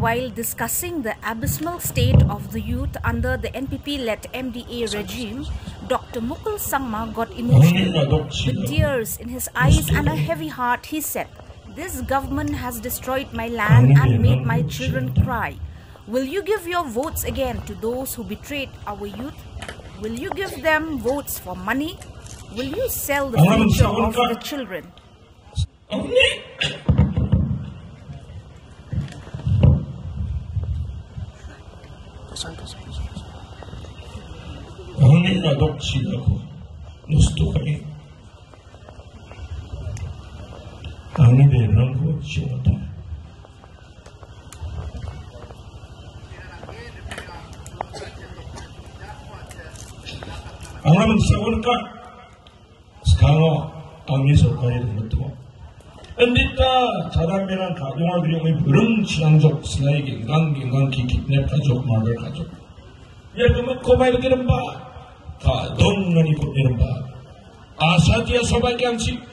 while discussing the abysmal state of the youth under the NPP-led MDA regime, Dr. Mukul Sangma got emotional. With tears in his eyes and a heavy heart, he said, "This government has destroyed my land and made my children cry. Will you give your votes again to those who betrayed our youth? Will you give them votes for money? Will you sell the future of the children?" Ang sewan ka sekarang kami sorkari itu. Endita 자담이란 가정을 들이면 그런 신앙적 슬라이 인간 기kitnap 가족 말을 가족. Ya kami kobai kirim ba, ka dong nani ko kirim ba. Asa dia sobai kiamsi